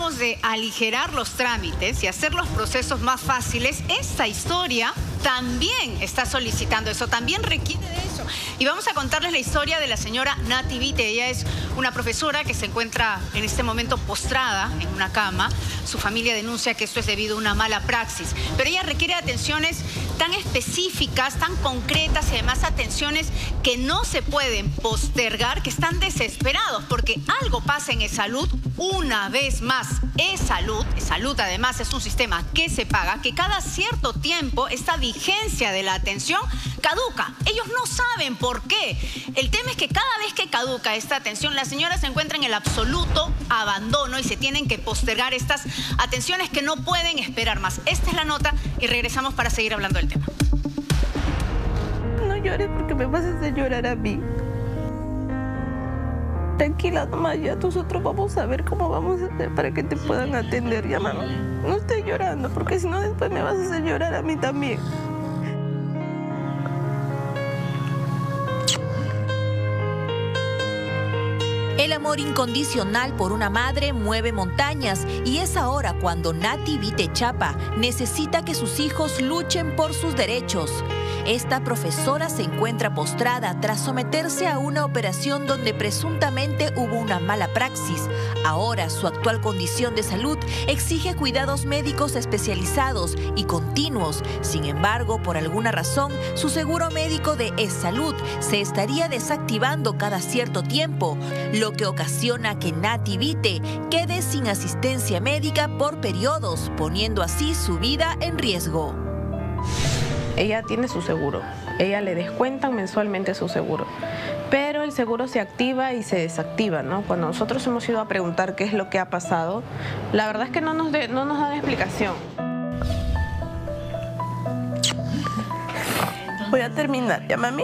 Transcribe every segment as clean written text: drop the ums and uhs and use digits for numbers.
hablamos de aligerar los trámites y hacer los procesos más fáciles, esta historia también está solicitando eso, también requiere de eso. Y vamos a contarles la historia de la señora Nati Vite. Ella es una profesora que se encuentra en este momento postrada en una cama. Su familia denuncia que esto es debido a una mala praxis, pero ella requiere atenciones tan específicas, tan concretas y además atenciones que no se pueden postergar, que están desesperados porque algo pasa en eSalud una vez más. eSalud además es un sistema que se paga, que cada cierto tiempo esta vigencia de la atención caduca. Ellos no saben por qué. El tema es que cada vez que caduca esta atención, la señora se encuentra en el absoluto abandono y se tienen que postergar estas atenciones que no pueden esperar más. Esta es la nota y regresamos para seguir hablando del tema. No llores porque me vas a hacer llorar a mí. Tranquila nomás, ya nosotros vamos a ver cómo vamos a hacer para que te puedan atender, ya mamá. No estés llorando porque si no después me vas a hacer llorar a mí también. El amor incondicional por una madre mueve montañas y es ahora cuando Nati Vite Chapa necesita que sus hijos luchen por sus derechos. Esta profesora se encuentra postrada tras someterse a una operación donde presuntamente hubo una mala praxis. Ahora su actual condición de salud exige cuidados médicos especializados y continuos. Sin embargo, por alguna razón, su seguro médico de eSalud se estaría desactivando cada cierto tiempo, lo que ocasiona que Nati Vite quede sin asistencia médica por periodos, poniendo así su vida en riesgo. Ella tiene su seguro, ella le descuentan mensualmente su seguro, pero el seguro se activa y se desactiva, ¿no? Cuando nosotros hemos ido a preguntar qué es lo que ha pasado, la verdad es que no nos dan explicación. Voy a terminar, ¿ya, mami?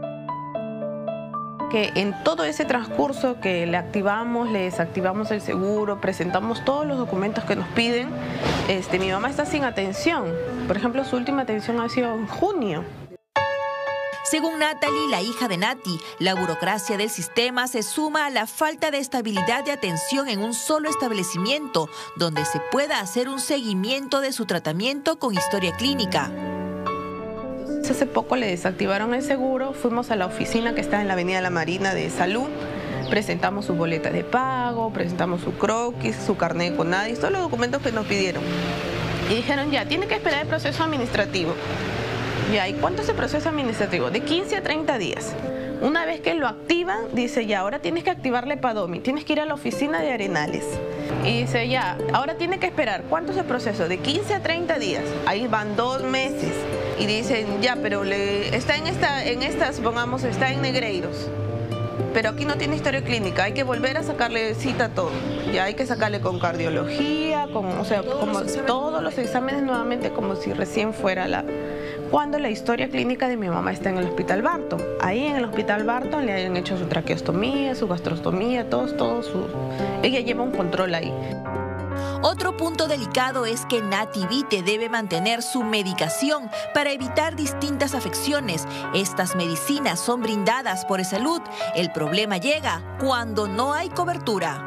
Que en todo ese transcurso que le activamos, le desactivamos el seguro, presentamos todos los documentos que nos piden, mi mamá está sin atención. Por ejemplo, su última atención ha sido en junio. Según Natalie, la hija de Nati, la burocracia del sistema se suma a la falta de estabilidad de atención en un solo establecimiento, donde se pueda hacer un seguimiento de su tratamiento con historia clínica. Hace poco le desactivaron el seguro, fuimos a la oficina que está en la Avenida La Marina de Salud, presentamos su boleta de pago, presentamos su croquis, su carnet de CONADIS, todos los documentos que nos pidieron. Y dijeron, ya, tiene que esperar el proceso administrativo. Ya, ¿y cuánto es el proceso administrativo? De 15 a 30 días. Una vez que lo activan, dice, ya, ahora tienes que activarle Padomi, tienes que ir a la oficina de Arenales. Y dice, ya, ahora tiene que esperar. ¿Cuánto es el proceso? De 15 a 30 días. Ahí van 2 meses. Y dicen, ya, pero está supongamos, está en Negreiros. Pero aquí no tiene historia clínica, hay que volver a sacarle cita a todo. Ya hay que sacarle con cardiología, todos los exámenes nuevamente, como si recién fuera cuando la historia clínica de mi mamá está en el Hospital Barton. Ahí en el Hospital Barton le han hecho su traqueostomía, su gastrostomía, ella lleva un control ahí. Otro punto delicado es que Nati Vite debe mantener su medicación para evitar distintas afecciones. Estas medicinas son brindadas por eSalud. El problema llega cuando no hay cobertura.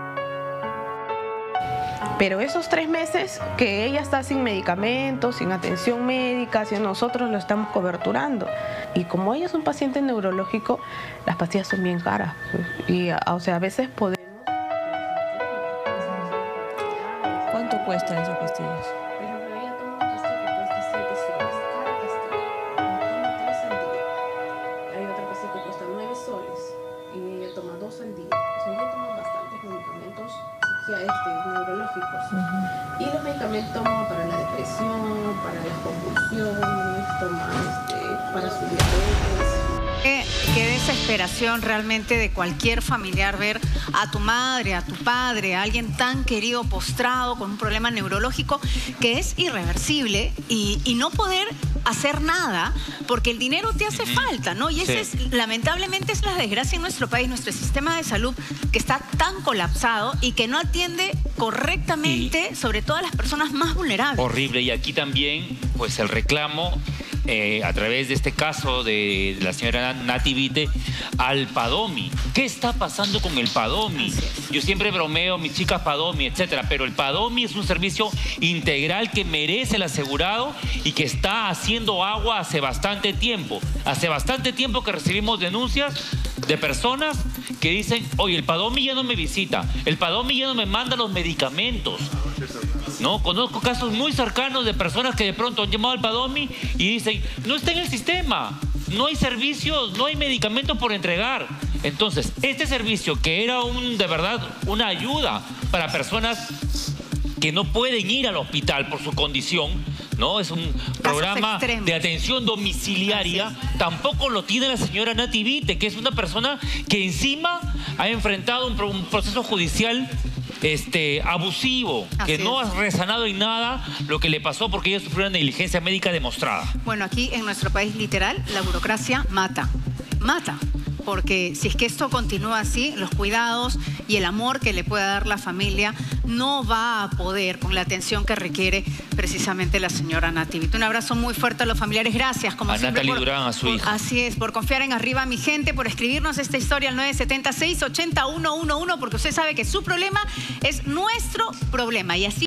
Pero esos 3 meses que ella está sin medicamentos, sin atención médica, nosotros lo estamos coberturando. Y como ella es un paciente neurológico, las pastillas son bien caras. Y, a veces podemos... ¿Cuánto cuestan esas pastillas? Por ejemplo, ella toma una pastilla que cuesta 7 soles. Cada pastilla toma 3 al día. Hay otra pastilla que cuesta 9 soles y ella toma 2 al día. O sea, ella toma bastantes medicamentos neurológicos. Y los medicamentos toma para la depresión, para las convulsiones, toma para su diabetes. Qué desesperación realmente de cualquier familiar ver a tu madre, a tu padre, a alguien tan querido postrado con un problema neurológico que es irreversible y no poder hacer nada porque el dinero te hace falta, ¿no? Y ese lamentablemente es la desgracia en nuestro país, nuestro sistema de salud que está tan colapsado y que no atiende correctamente sobre todo a las personas más vulnerables. Horrible. Y aquí también, pues el reclamo a través de este caso de la señora Nati Vite, al Padomi. ¿Qué está pasando con el Padomi? Yo siempre bromeo, mis chicas Padomi, etcétera, pero el Padomi es un servicio integral que merece el asegurado y que está haciendo agua hace bastante tiempo. Hace bastante tiempo que recibimos denuncias de personas que dicen, oye, el Padomi ya no me visita, el Padomi ya no me manda los medicamentos. ¿No? Conozco casos muy cercanos de personas que de pronto han llamado al Padomi y dicen, no está en el sistema, no hay servicios, no hay medicamentos por entregar. Entonces, este servicio que era de verdad una ayuda para personas que no pueden ir al hospital por su condición, ¿no? Es un programa de atención domiciliaria. Tampoco lo tiene la señora Nati Vite, que es una persona que encima ha enfrentado un proceso judicial abusivo, que no ha resanado en nada lo que le pasó porque ella sufrió una negligencia médica demostrada. Bueno, aquí en nuestro país, literal, la burocracia mata. Mata. Porque si es que esto continúa así, los cuidados y el amor que le pueda dar la familia no va a poder con la atención que requiere precisamente la señora Nati Vite. Un abrazo muy fuerte a los familiares. Gracias, como siempre. A Natalie Durán, a su hija. Así es, por confiar en Arriba Mi Gente, por escribirnos esta historia al 976-80111, porque usted sabe que su problema es nuestro problema. Y así